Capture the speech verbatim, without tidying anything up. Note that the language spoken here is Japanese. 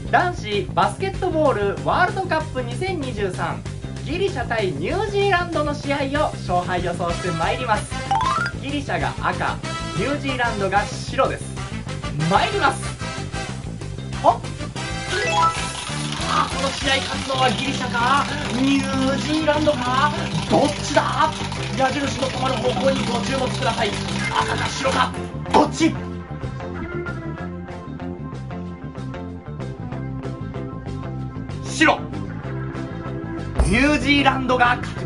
男子バスケットボールワールドカップにせんにじゅうさんギリシャ対ニュージーランドの試合を勝敗予想してまいります。ギリシャが赤、ニュージーランドが白です。参ります。あっ、さあこの試合勝つのはギリシャかニュージーランドか、どっちだ。矢印の止まる方向にご注目ください。赤か白か、どっち。白、ニュージーランドが勝